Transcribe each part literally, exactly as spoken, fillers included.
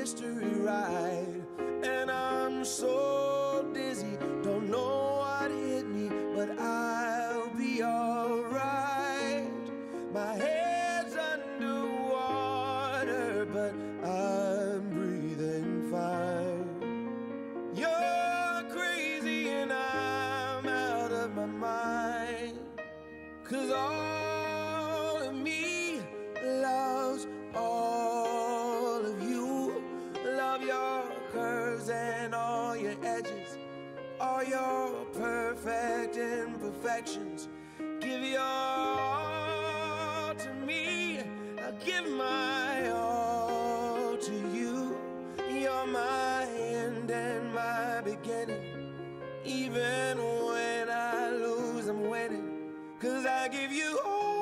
mystery ride. And I'm so dizzy, don't know what hit me, but I'll be alright. My head's underwater, but I'm breathing fine. You're crazy and I'm out of my mind, 'cause all of me loves all of you. Love your curves and all your edges, all your perfect imperfections. Give your all to me, I'll give my all to you. You're my end and my beginning. Even when I lose, I'm winning, 'cause I give you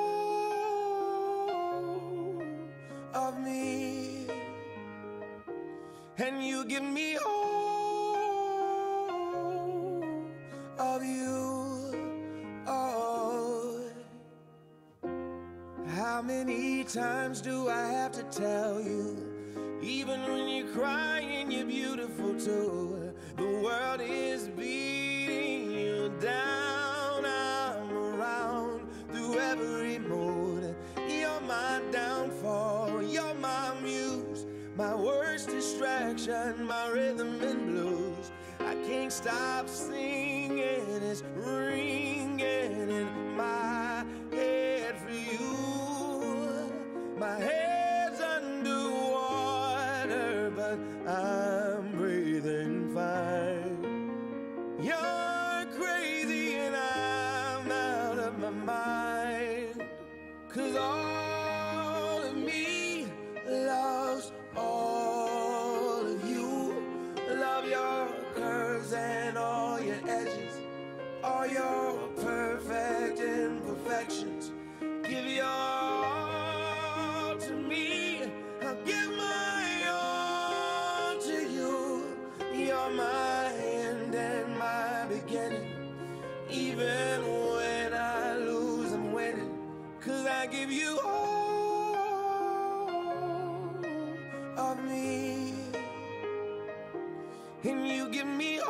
all of me, and you give me all of you. Oh, how many times do I have to tell you? Even when you're crying, you're beautiful too. The world is beating you down. I'm around through every mood. You're my downfall, you're my muse, my worst distraction, my rhythm and blues. I can't stop singing, it's ringing in my head for you. My head's underwater, but I'm breathing fine. You're crazy and I'm out of my mind, 'cause all of me loves all of you. Love your curves and all your edges, all your perfect imperfections. Give your all to me, I'll give my all to you. You're my end and my beginning. Even when I lose, I'm winning, 'cause I give you all of me, and you give me